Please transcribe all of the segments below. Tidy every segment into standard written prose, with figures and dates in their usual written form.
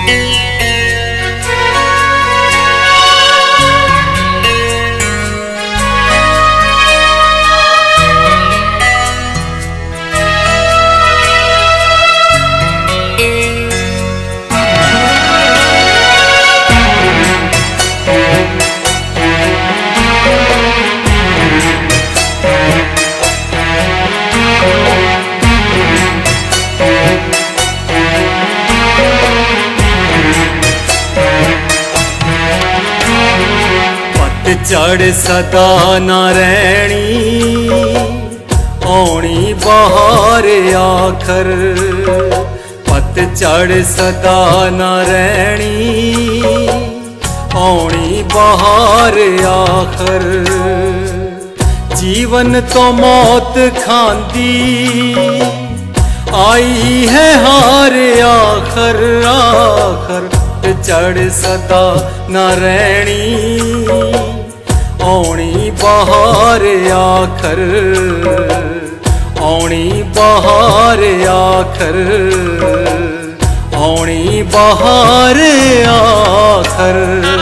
चढ़ सदा ना रहनी औनी बहार आखर, पतझड़ सदा ना रहनी औनी बहार आखर। जीवन तो मौत खांदी आई है हार आखर आखर, पतझड़ सदा ना रहनी औनी बहार आखर, औनी बहार आखर, औनी बहार आखर।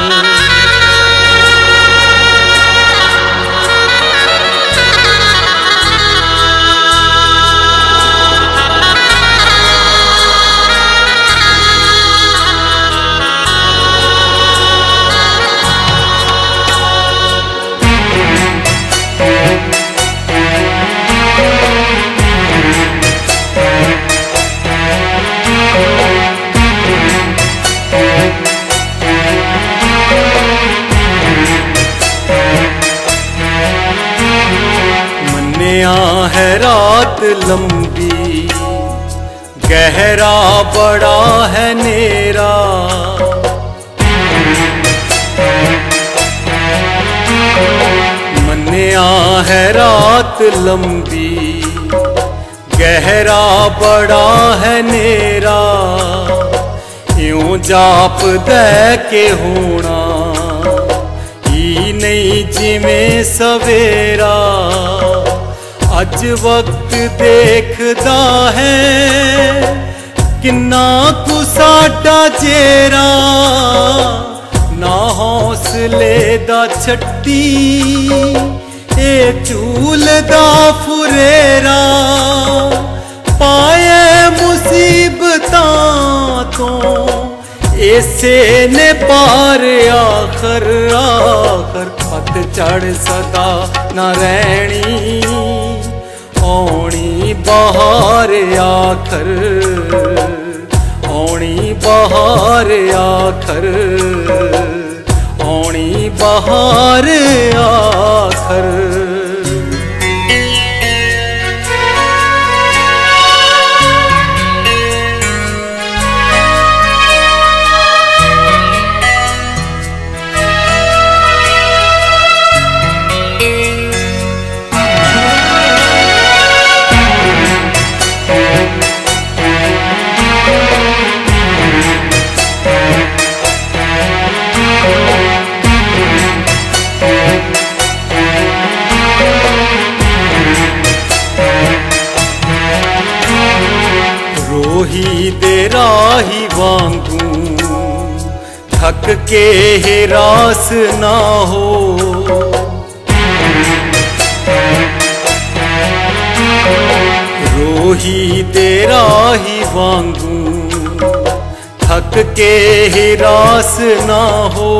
है रात लंबी गहरा बड़ा है नेरा, मन्या है रात लंबी गहरा बड़ा है नेरा। यूं जाप दे के होना ही नहीं जिमें सवेरा, अज वक्त देखदा है किन्ना कु साडा चेहरा, ना हौसले दा छट्टी ए चूल दा फुरेरा। पाए मुसीबतां तो ऐसे ने पार आखर आखर, पतझड़ सदा ना रहनी औनी बहार आखर, औनी बहार आखर, औनी बहार आखर। रोही दे राही वांगू थक के हिरास ना हो, रोही दे राही वांगू थक के हिरास ना हो।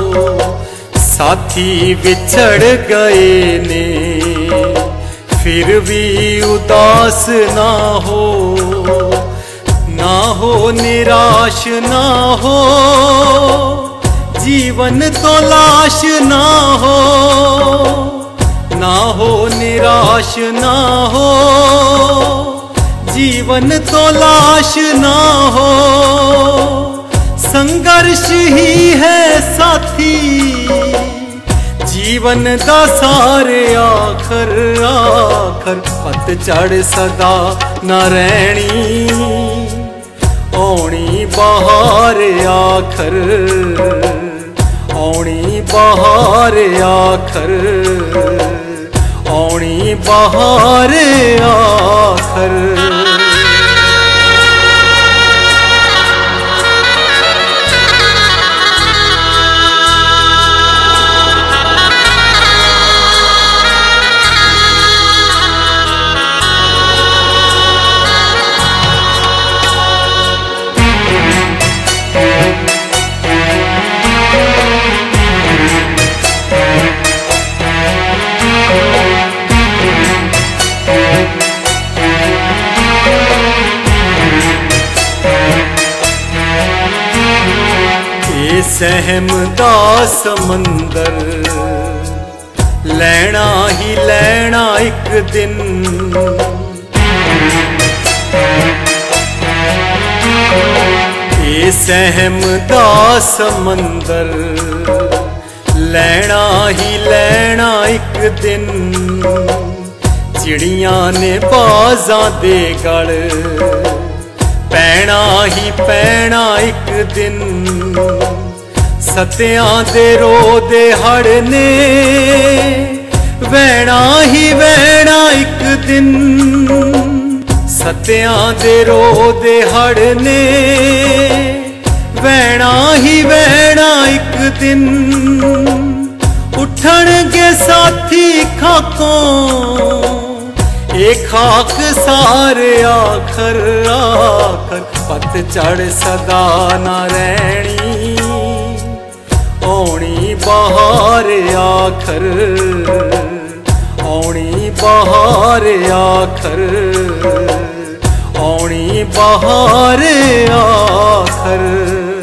साथी बिछड़ गए ने फिर भी उदास ना हो, ना हो निराश ना हो जीवन तो लाश ना हो, ना हो निराश ना हो जीवन तो लाश ना हो। संघर्ष ही है साथी जीवन दा सारे आखर आखर, पतझड़ सदा ना रहनी औनी बहार आखर, औनी बहार आखर, औनी बहार आखर। सहम दा समंदर लैना ही लैना एक दिन। ये सहम दा समंदर लैना ही लैना एक दिन। चिड़ियां ने बाजां दे गल पैना ही पैना एक दिन। सत्यां दे रो दे हड़ ने वैना ही वैना एक दिन। सत्यां दे रो दे हड़ ने वैना ही वैना एक दिन। उठणगे साथी खाकों ये खाक सारे आखर आखर। पतझड़ सदा ना रहनी औनी बहार आखर। औनी बहार आखर औनी बहार आखर।